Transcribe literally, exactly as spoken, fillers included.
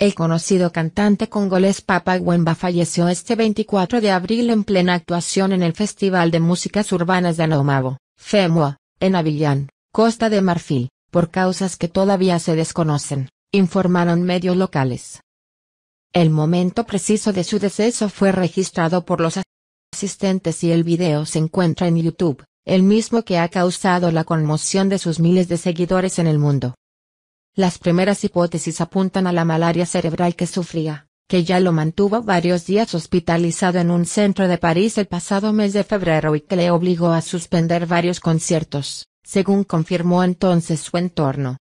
El conocido cantante congolés Papa Wemba falleció este veinticuatro de abril en plena actuación en el Festival de Músicas Urbanas de Anomabo, FEMUA, en Abiyán, Costa de Marfil, por causas que todavía se desconocen, informaron medios locales. El momento preciso de su deceso fue registrado por los asistentes y el video se encuentra en YouTube, el mismo que ha causado la conmoción de sus miles de seguidores en el mundo. Las primeras hipótesis apuntan a la malaria cerebral que sufría, que ya lo mantuvo varios días hospitalizado en un centro de París el pasado mes de febrero y que le obligó a suspender varios conciertos, según confirmó entonces su entorno.